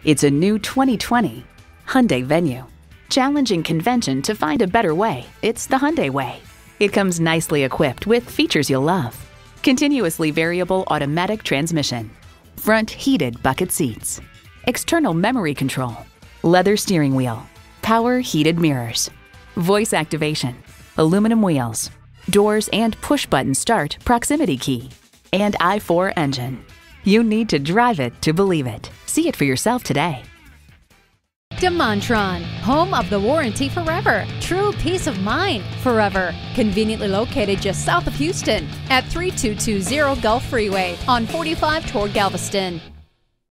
It's a new 2020 Hyundai Venue. Challenging convention to find a better way, it's the Hyundai way. It comes nicely equipped with features you'll love. Continuously variable automatic transmission, front heated bucket seats, external memory control, leather steering wheel, power heated mirrors, voice activation, aluminum wheels, doors and push-button start proximity key, and i4 engine. You need to drive it to believe it. See it for yourself today. DeMontrond, home of the warranty forever. True peace of mind forever. Conveniently located just south of Houston at 3220 Gulf Freeway on 45 toward Galveston.